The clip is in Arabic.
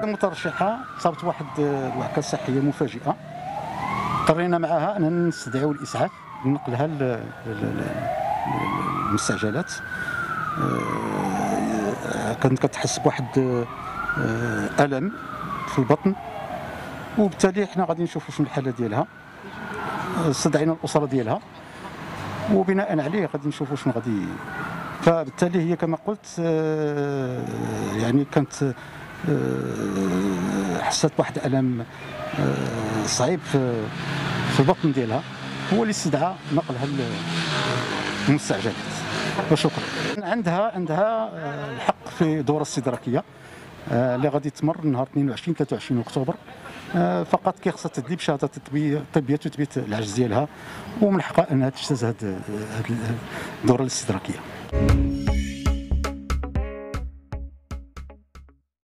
المترشحه صابت واحد الوعكه صحيه مفاجئه، اضطرينا معها اننا نستدعيو الاسعاف نقلها للمستعجلات. كانت كتحس بواحد الم في البطن، وبالتالي حنا غادي نشوفوا شنو الحاله ديالها. استدعينا الاسره ديالها وبناء عليه غادي نشوفوا شنو غادي. فبالتالي هي كما قلت يعني كانت حست بواحد الالم صعيب في البطن ديالها، هو اللي استدعى نقلها للمستعجلات. وشكرا. عندها الحق في دوره استدراكيه اللي غادي تمر نهار 22 23 اكتوبر. فقط كيخصها تدليب شهاده طبيه تثبت العجز ديالها، ومن حقها انها تجتاز هذه الدوره الاستدراكيه.